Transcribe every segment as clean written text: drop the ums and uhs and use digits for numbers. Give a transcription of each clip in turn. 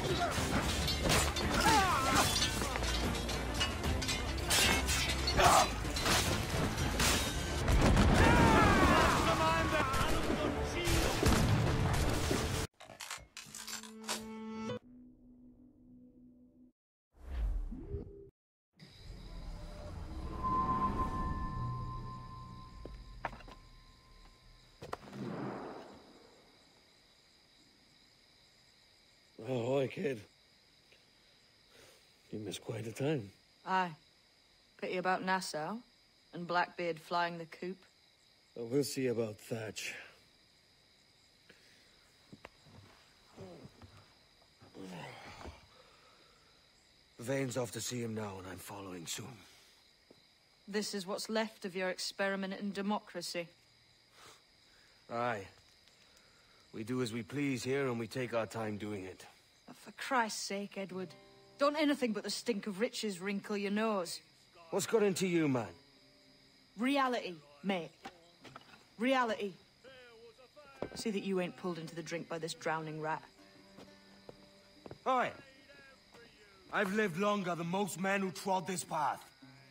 Oh, hi, kid. You missed quite a time. Aye. Pity about Nassau, and Blackbeard flying the coop. Well, we'll see about Thatch. Vane's off to see him now, and I'm following soon. This is what's left of your experiment in democracy. Aye. We do as we please here, and we take our time doing it. For Christ's sake, Edward. Don't anything but the stink of riches wrinkle your nose. What's got into you, man? Reality, mate. Reality. See that you ain't pulled into the drink by this drowning rat. Oi! I've lived longer than most men who trod this path.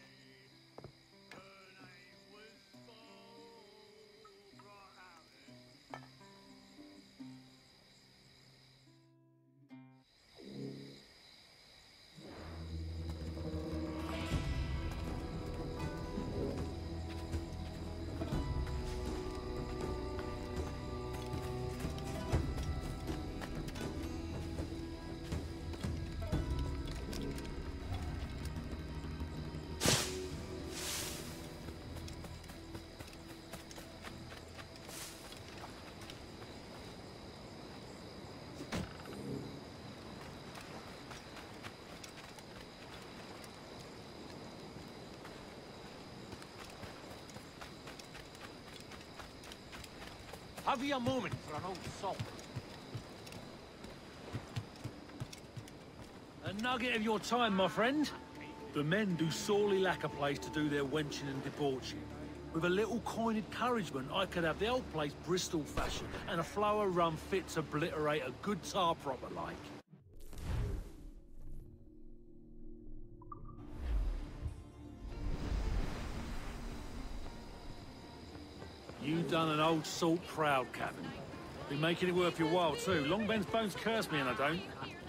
Have you a moment for an old salt? A nugget of your time, my friend. The men do sorely lack a place to do their wenching and debauching. With a little coin encouragement, I could have the old place Bristol fashion, and a flow of rum fit to obliterate a good tar proper like. You done an old salt proud, Captain. Been making it worth your while, too. Long Ben's bones curse me, and I don't.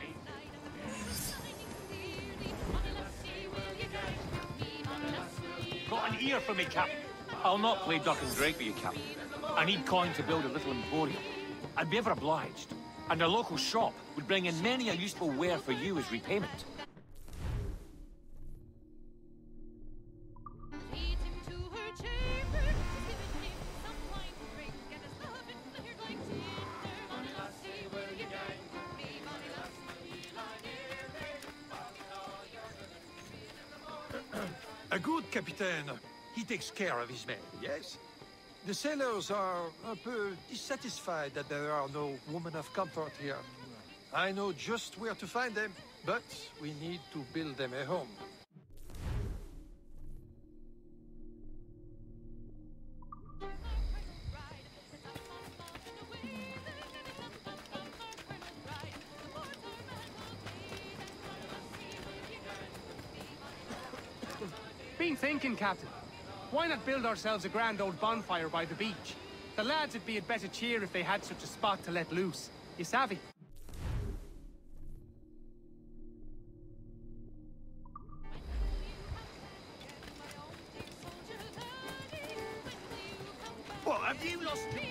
Got an ear for me, Captain. I'll not play duck and drake with you, Captain. I need coin to build a little emporium. I'd be ever obliged. And a local shop would bring in many a useful ware for you as repayment. A good captain. He takes care of his men, yes? The sailors are un peu dissatisfied that there are no women of comfort here. I know just where to find them, but we need to build them a home. Been thinking, Captain. Why not build ourselves a grand old bonfire by the beach? The lads would be at better cheer if they had such a spot to let loose. You savvy? What, have you lost me?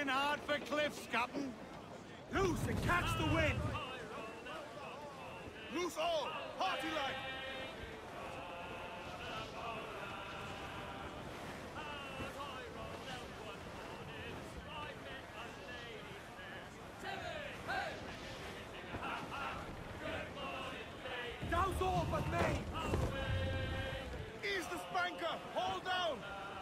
Going hard for cliffs, Captain. Loose and catch the wind! Loose all! Party like! Douse all but me! Ease the spanker! Hold down!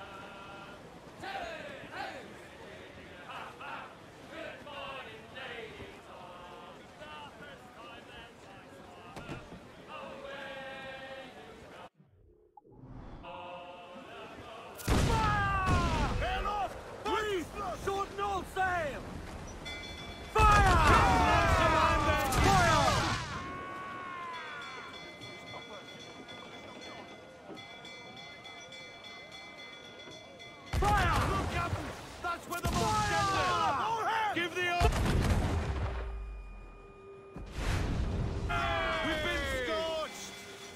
Hail off! Please, short and all sail! Fire! Fire! Fire! Look, Captain! That's where the boat's getting! All hands! Give the order! We've been scorched!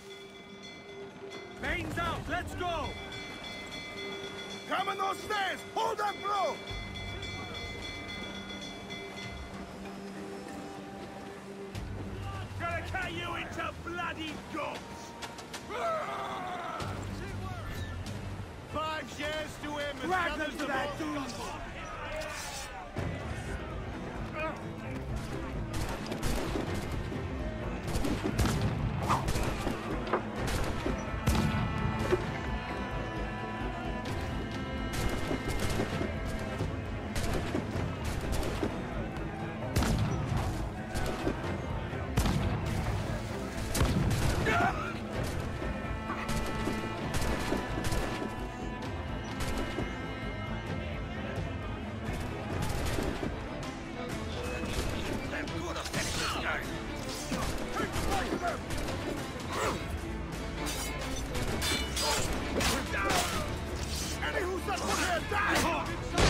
Mains out, let's go! Come on those stairs! Hold that blow! Gonna cut you into bloody guts! 5 shares to him and Drag seven them to that both. dude! Any who set foot here, die!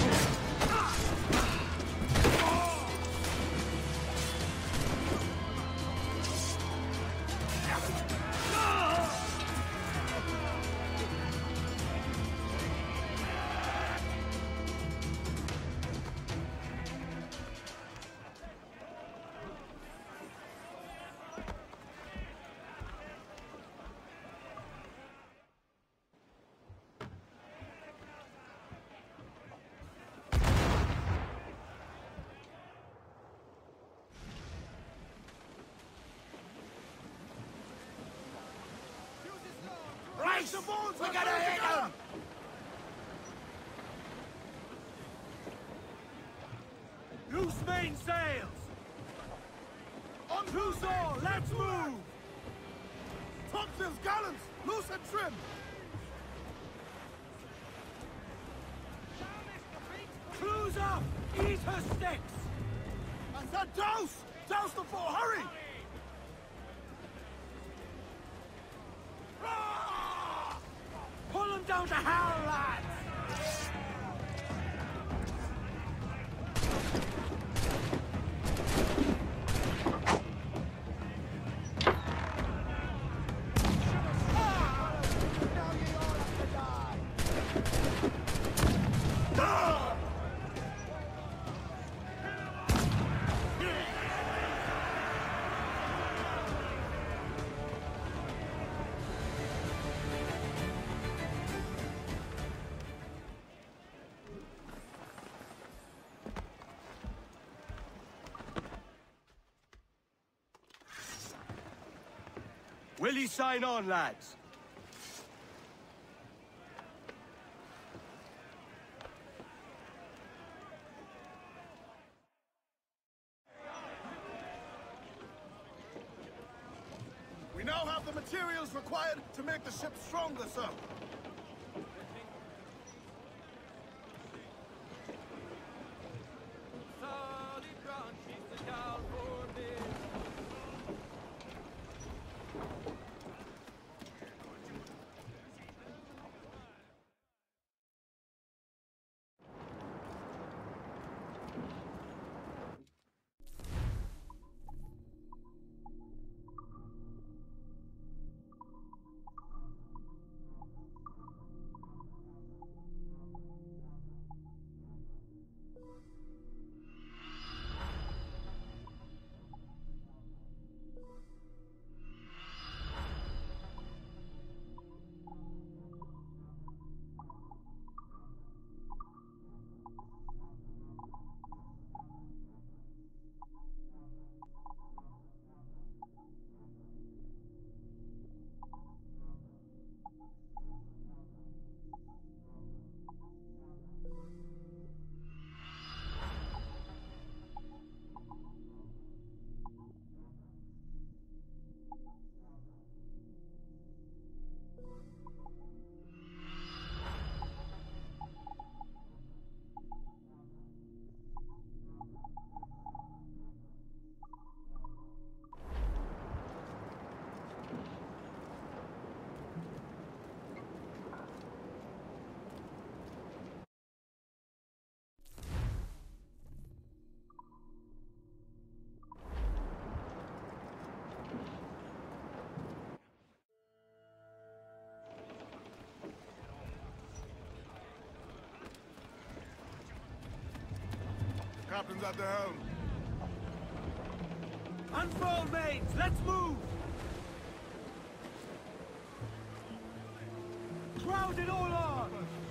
Raise the bones! We gotta hit him! Loose main sails! On Loose all, let's move! Topsails, gallants! Loose and trim! Cruise up! Eat her sticks! I said douse! Douse the fore, hurry! Pull them down to hell, lads! Will you sign on, lads? We now have the materials required to make the ship stronger, sir. Captain's at the helm. Unfold, mates! Let's move! Crowd it all on!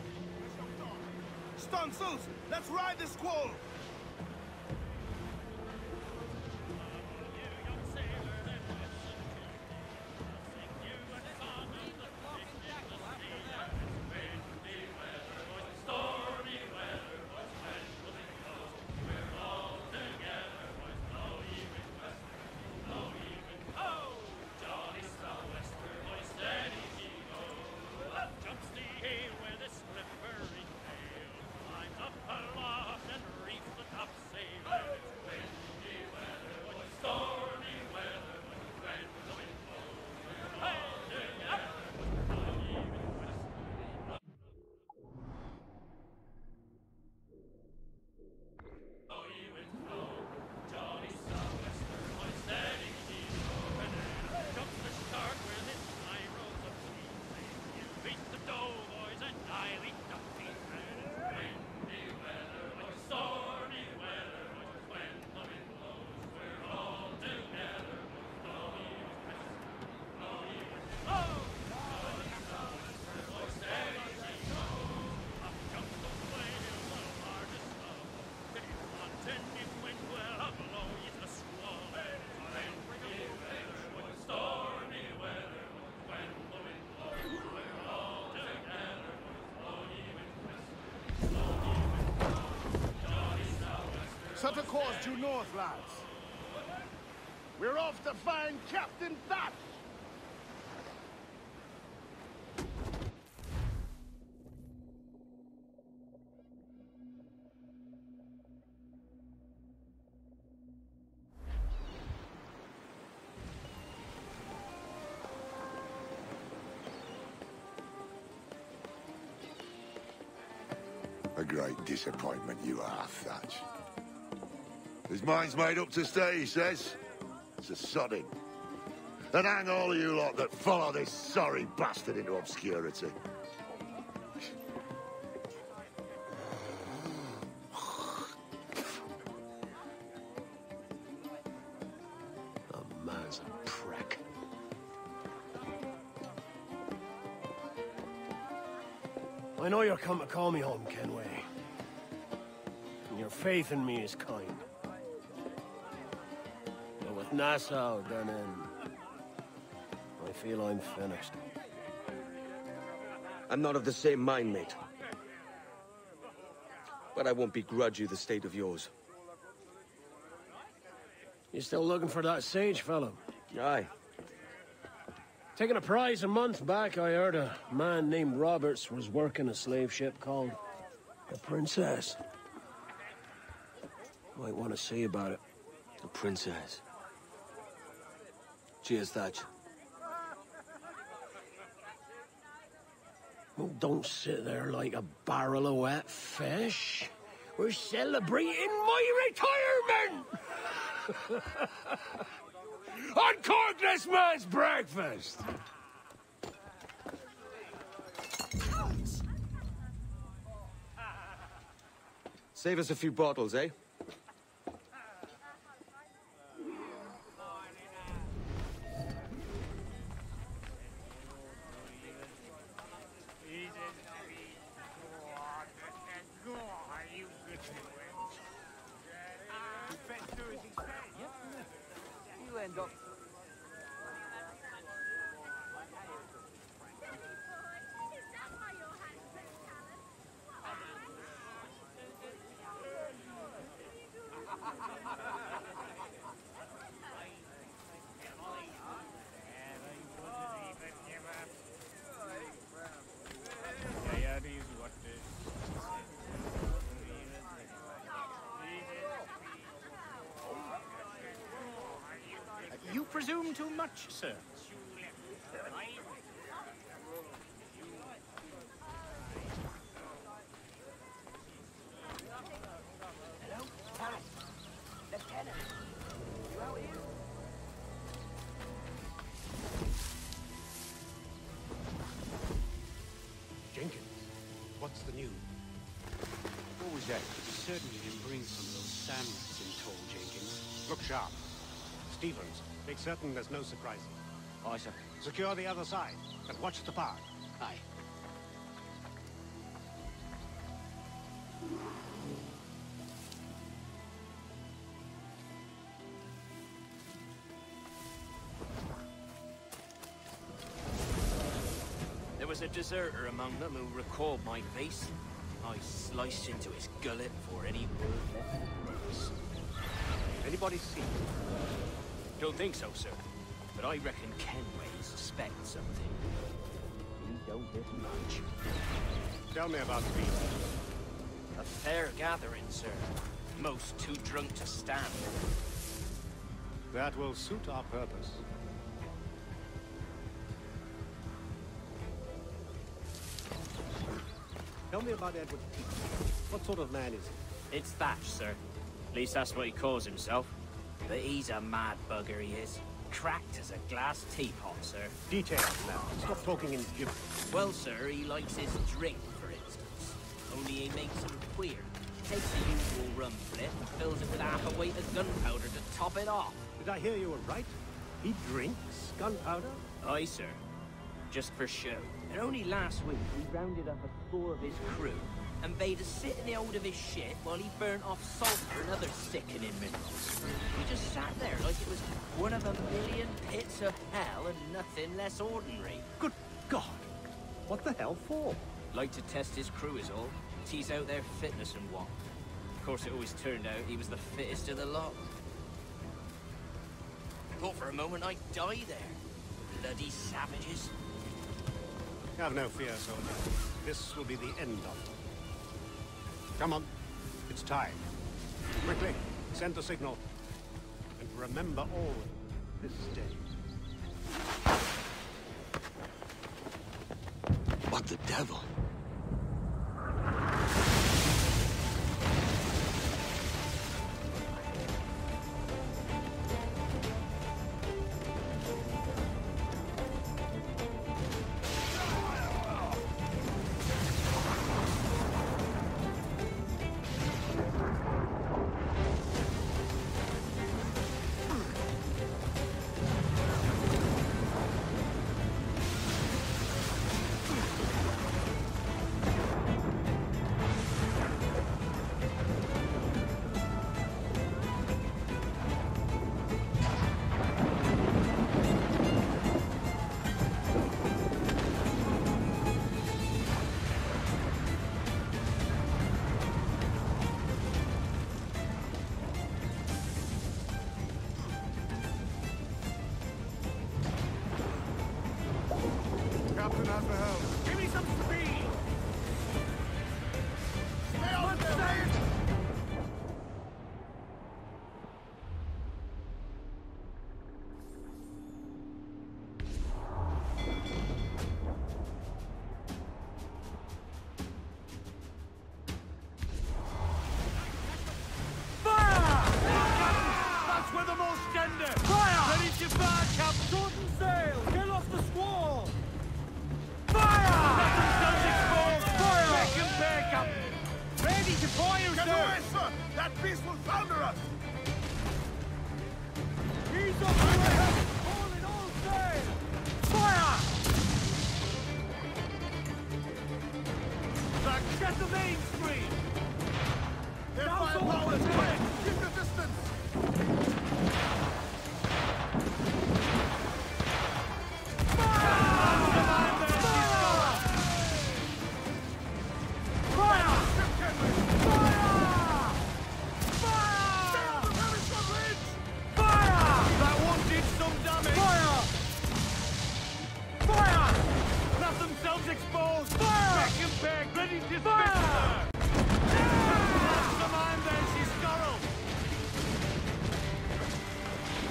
Stunsails, let's ride this squall! Set a course due north, lads. We're off to find Captain Thatch! A great disappointment you are, Thatch. His mind's made up to stay, he says. It's a sodding. And hang all of you lot that follow this sorry bastard into obscurity. The man's a prick. I know you're come to call me home, Kenway. And your faith in me is kind. But with Nassau done in, I feel I'm finished. I'm not of the same mind, mate. But I won't begrudge you the state of yours. You still looking for that sage fellow? Aye. Taking a prize a month back, I heard a man named Roberts was working a slave ship called the Princess. Might want to see about it. The Princess. Cheers, Thatch. Oh, don't sit there like a barrel of wet fish. We're celebrating my retirement! Uncork this man's breakfast! Save us a few bottles, eh? You presume too much, sir. Hello? Lieutenant. You out here? Jenkins, what's the news? was that? Certainly didn't bring some of those sand rats in tow, Jenkins. Look sharp. Stevens, make certain there's no surprises. Aye, sir. Secure the other side, and watch the park. Aye. There was a deserter among them who recalled my face. I sliced into his gullet before any word left his lips. Anybody see? Don't think so, sir. But I reckon Kenway suspects something. He don't get much. Tell me about the beast. A fair gathering, sir. Most too drunk to stand. That will suit our purpose. Tell me about Edward Peake. What sort of man is he? It's Thatch, sir. At least that's what he calls himself. But he's a mad bugger, he is. Cracked as a glass teapot, sir. Details now. Stop talking in gibberish. Well, sir, he likes his drink, for instance. Only he makes him queer. Takes the usual rum flip and fills it with half a weight of gunpowder to top it off. Did I hear you were right? He drinks gunpowder? Aye, sir. Just for show. And only last week, he rounded up a score of his crew and bade us sit in the hold of his ship while he burnt off sulfur and other sickening minerals. We just sat there like it was one of a million pits of hell and nothing less ordinary. Good God! What the hell for? Like to test his crew is all. Tease out their fitness and what. Of course, it always turned out he was the fittest of the lot. Thought for a moment I'd die there. Bloody savages. Have no fear, soldier. This will be the end of it. Come on. It's time. Quickly, send the signal. And remember always this day. What the devil? Captain at the helm. Give me some speed! Stay on there! That's where the most tender! Fire! Ready to fire, Cap! Shorten sail! Get off the squall! Fire! Let themselves exposed! Fire! Make him pay, Captain! Ready to fire, Get sir! away, sir! That beast will founder us! He's up the way! All in all sail! Fire! Back, get the mainspring! Their Now firepower is forward, quick! Keep the distance! That one did some damage! Fire! Fire! Let themselves exposed! Fire! Back and back, ready to fire! That's the man there, she's Scarrow!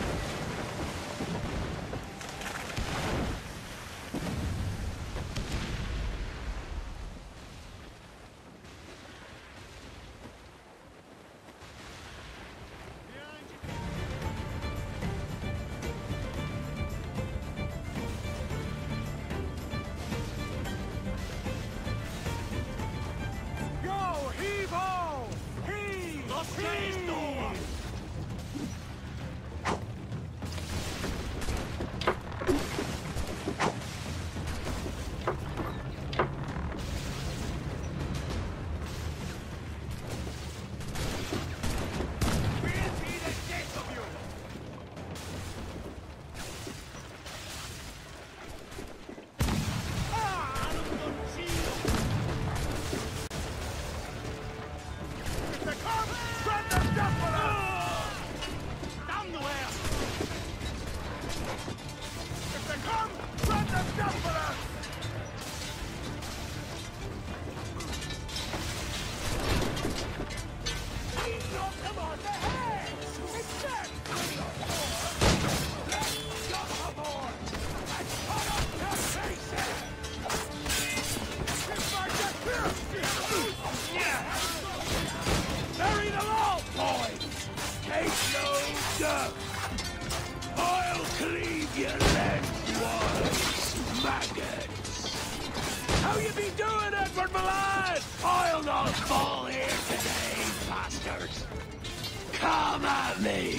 my lad! I'll not fall here today, bastards! Come at me!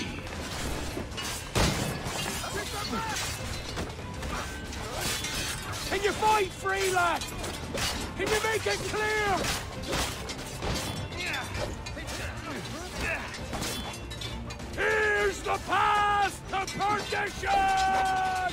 Can you fight free, lad? Can you make it clear? Here's the path to perdition!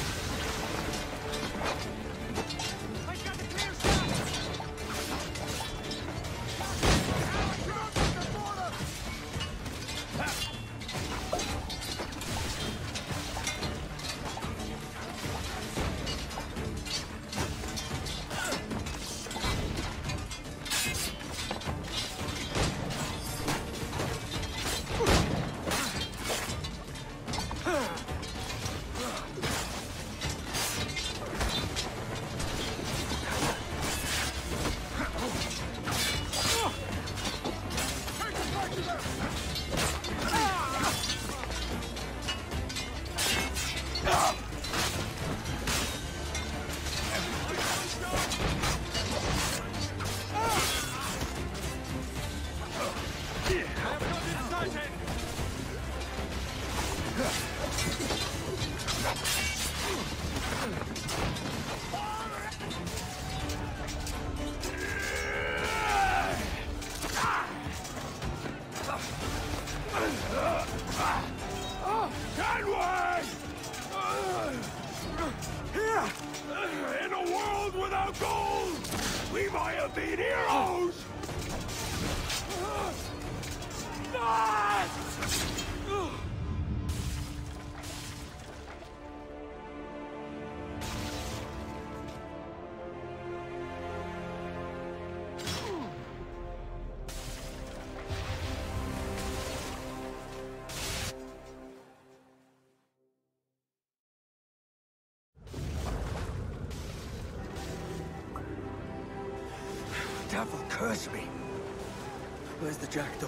In a world without gold, we might have been heroes! Devil curse me. Where's the jackdaw?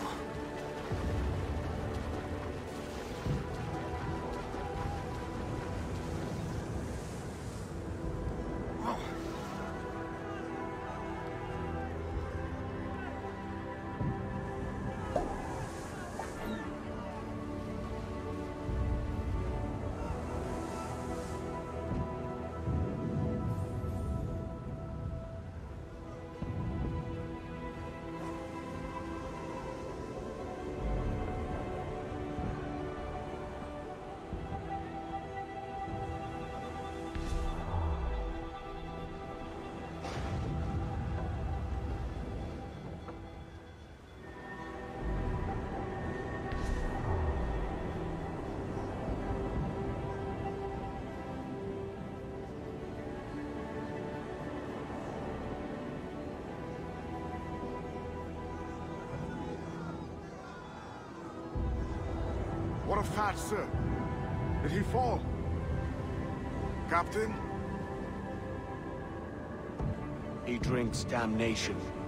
What of Thatch, sir? Did he fall? Captain? He drinks damnation.